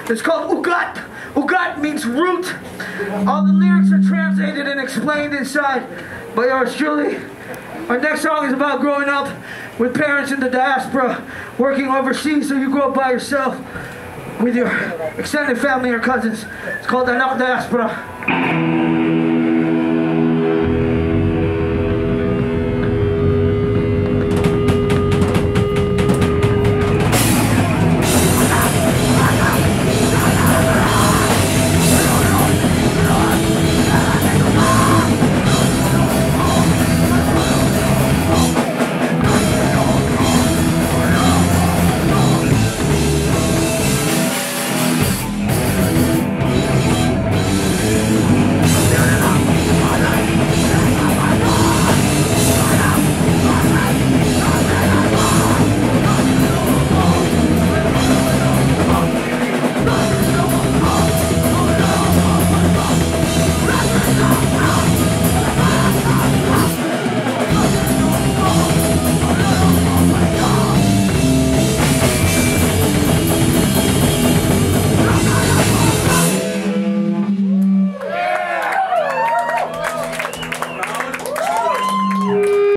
It's called Ugat. Ugat means root. All the lyrics are translated and explained inside by yours truly. Our next song is about growing up with parents in the diaspora, working overseas, so you grow up by yourself with your extended family or cousins. It's called Anak Diaspora.